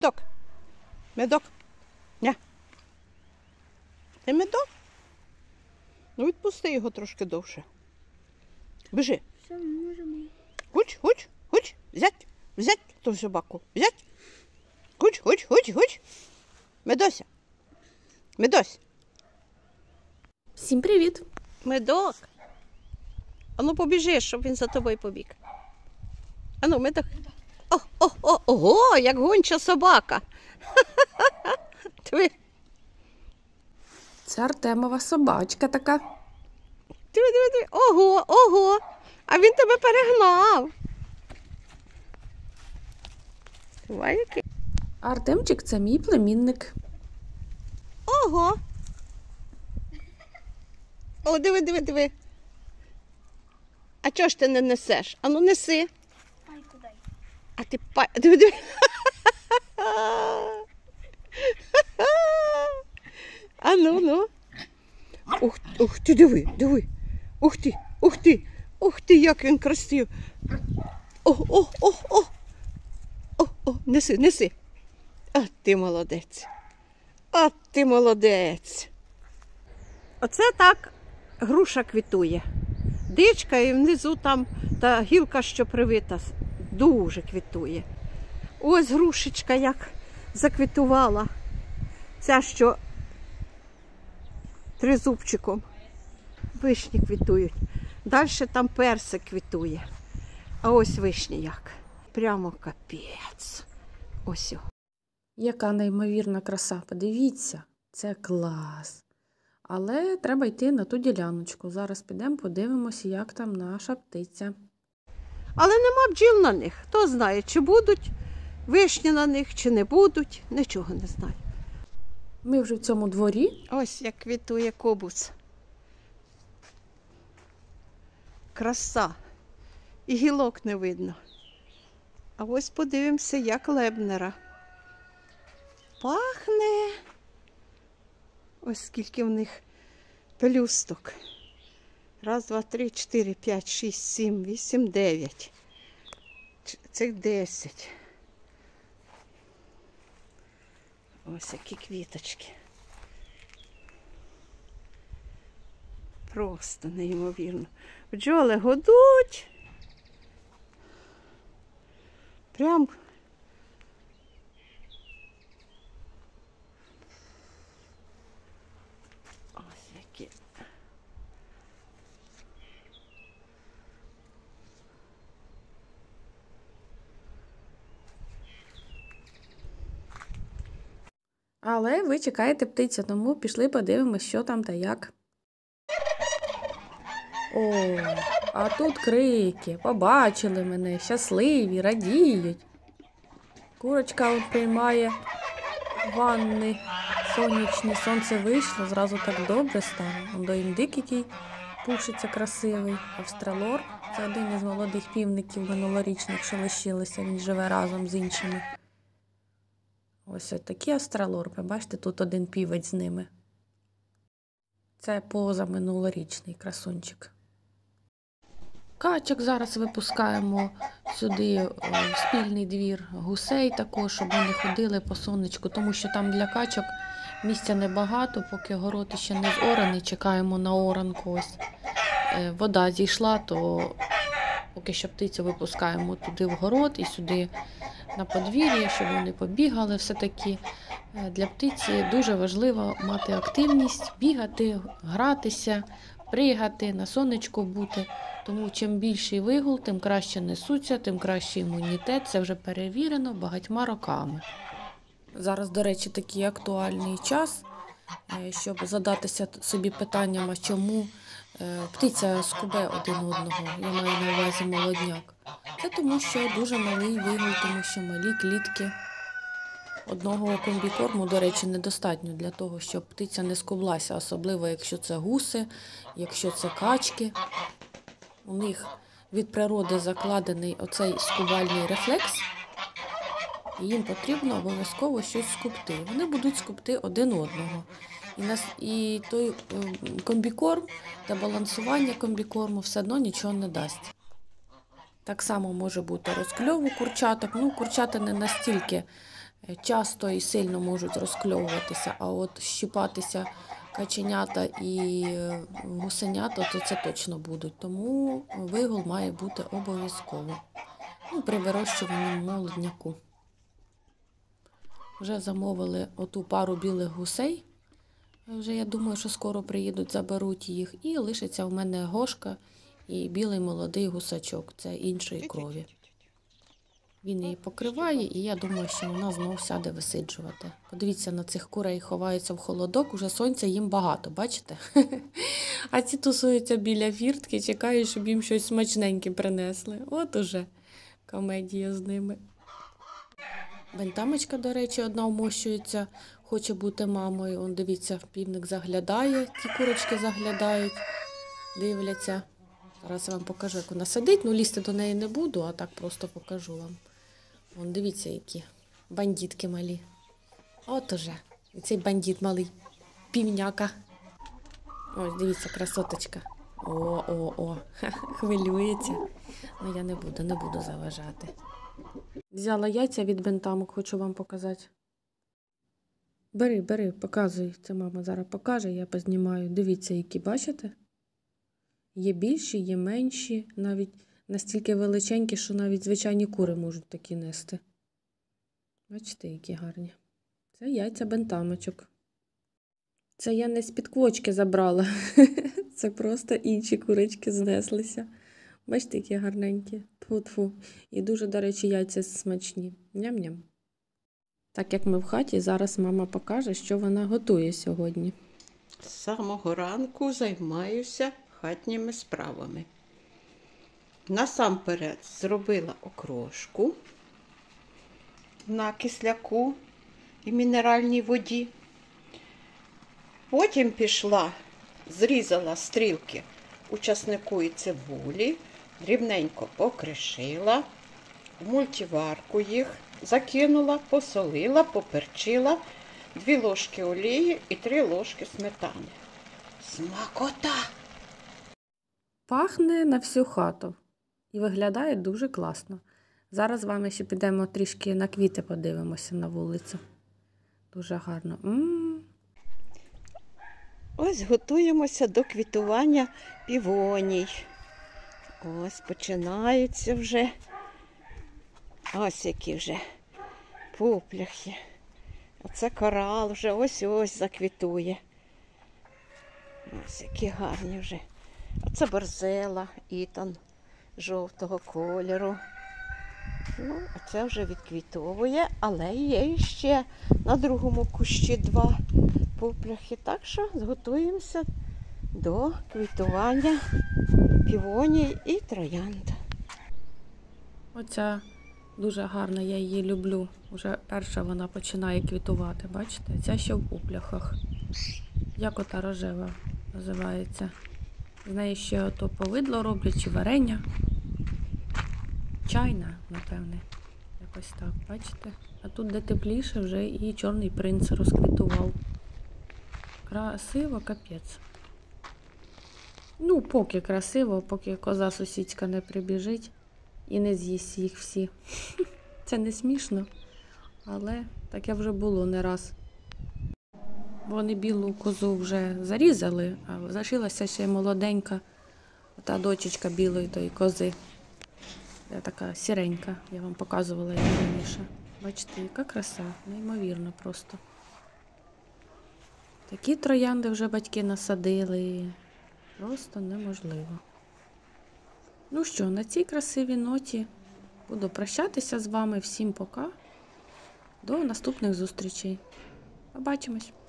Медок. Медок. Ня. Ти медок? Ну відпусти його трошки довше. Біжи. Все, ми можемо. Хуч, хуч, хуч. Взять, взять ту собаку. Взять. Хуч, хуч, хуч, хуч. Медося. Медось. Всім привіт! Медок. Ану побіжи, щоб він за тобою побіг. Ану, медок. Ого, як гонча собака. Диви. Це Артемова собачка така. Диви. Ого. А він тебе перегнав. Давай який. Артемчик – це мій племінник. Ого. О, диви. А чого ж ти не несеш? Ану, неси. Пайку дай. А ти диви. Ну. Ух ти, диви. Ух ти, як він красивий. Неси. А ти молодець. Оце так груша квітує. Дичка і внизу там та гілка, що привита, дуже квітує. Ось грушечка як заквітувала. Ця, що тризубчиком. Вишні квітують. Далі там персик квітує. А ось вишні як. Прямо капець. Ось. Яка неймовірна краса. Подивіться, це клас. Але треба йти на ту діляночку. Зараз підемо, подивимося, як там наша птиця. Але нема бджіл на них. Хто знає, чи будуть вишні на них, чи не будуть. Нічого не знаю. Ми вже в цьому дворі. Ось як квітує кобус. Краса. І гілок не видно. А ось подивимося, як лебнера. Пахне. Ось скільки в них пелюсток. 1, 2, 3, 4, 5, 6, 7, 8, 9. Цих 10. Ось які квіточки. Просто неймовірно. Бджоли гудуть. Прям ось які. Але ви чекаєте птицю, тому пішли подивимось, що там та як. О, а тут крики. Побачили мене, щасливі, радіють. Курочка приймає ванни сонячні. Сонце вийшло, зразу так добре стало. До індик, який пушиться красивий. Австралор – це один із молодих півників минулорічних, що лишилися. Він живе разом з іншими. Ось такий австралор. Ви бачите, тут один півець з ними. Це позаминулорічний красунчик. Качок зараз випускаємо сюди в спільний двір, гусей також, щоб вони ходили по сонечку, тому що там для качок місця небагато, поки город ще не зораний, чекаємо на оранку. Ось вода зійшла, то поки що птицю випускаємо туди в город і сюди на подвір'я, щоб вони побігали. Все-таки для птиці дуже важливо мати активність, бігати, гратися, пригати, на сонечку бути. Тому чим більший вигул, тим краще несуться, тим кращий імунітет. Це вже перевірено багатьма роками. Зараз, до речі, такий актуальний час, щоб задатися собі питанням, а чому птиця скубе один одного, я маю на увазі молодняк. Це тому, що дуже малий вигул, тому що малі клітки. Одного комбікорму, до речі, недостатньо для того, щоб птиця не скублася, особливо якщо це гуси, якщо це качки. У них від природи закладений оцей скубальний рефлекс, і їм потрібно обов'язково щось скубти. Вони будуть скубти один одного. І той комбікорм та балансування комбікорму все одно нічого не дасть. Так само може бути розкльов у курчаток. Курчата не настільки часто і сильно можуть розкльовуватися, а от щіпатися каченята і гусенята, то це точно будуть. Тому вигул має бути обов'язково. Ну, при вирощуванні молодняку. Вже замовили оту пару білих гусей. Вже я думаю, що скоро приїдуть, заберуть їх. І лишиться в мене Гошка і білий молодий гусачок. Це іншої крові. Він її покриває, і я думаю, що вона знов сяде висиджувати. Подивіться, на цих курей ховаються в холодок, уже сонця їм багато, бачите? А ці тусуються біля фіртки, чекають, щоб їм щось смачненьке принесли. От уже комедія з ними. Бентамочка, до речі, одна вмощується, хоче бути мамою. Он, дивіться, півник заглядає, ті курочки заглядають, дивляться. Зараз я вам покажу, як вона сидить. Ну, лізти до неї не буду, а так просто покажу вам. Вон, дивіться, які бандитки малі. От уже. І цей бандит малий. Півняка. Ось, дивіться, красоточка. О. Хвилюється. Ну, я не буду заважати. Взяла яйця від бентамок, хочу вам показати. Бери, показуй. Це мама зараз покаже, я познімаю. Дивіться, які, бачите? Є більші, є менші, навіть настільки величенькі, що навіть звичайні кури можуть такі нести. Бачите, які гарні. Це яйця бентамочок. Це я не з-під квочки забрала. Це просто інші курочки знеслися. Бачите, які гарненькі. Тфу-тфу. І дуже, до речі, яйця смачні. Ням-ням. Так як ми в хаті, зараз мама покаже, що вона готує сьогодні. З самого ранку займаюся хатніми справами. Насамперед зробила окрошку на кисляку і мінеральній воді. Потім пішла, зрізала стрілки у часнику і цибулі, дрібненько покришила, в мультиварку їх закинула, посолила, поперчила, 2 ложки олії і 3 ложки сметани. Смакота! Пахне на всю хату і виглядає дуже класно. Зараз з вами ще підемо трішки на квіти подивимося на вулицю. Дуже гарно. Ось готуємося до квітування півоній. Ось починаються вже. Ось які вже пупляхи. Оце корал вже ось-ось заквітує. Ось які гарні вже. Оце борзела, ітан жовтого кольору. Ну, оце вже відквітовує, але є ще на другому кущі 2 пупляхи. Так що зготуємося до квітування півоній і троянд. Оця дуже гарна, я її люблю. Уже перша вона починає квітувати, бачите? Ця ще в пупляхах. Як ота рожева називається. З неї ще ото повидло роблять, чи варення. Чайна, напевне. Якось так, бачите? А тут, де тепліше, вже і чорний принц розквітував. Красиво, капець. Ну, поки красиво, поки коза сусідська не прибіжить і не з'їсть їх всі. Це не смішно, але таке вже було не раз. Вони білу козу вже зарізали, а залишилася ще молоденька, та дочечка білої тої кози. Така сіренька, я вам показувала її раніше. Бачите, яка краса, неймовірно просто. Такі троянди вже батьки насадили, просто неможливо. Ну що, на цій красивій ноті буду прощатися з вами. Всім пока, до наступних зустрічей. Побачимось!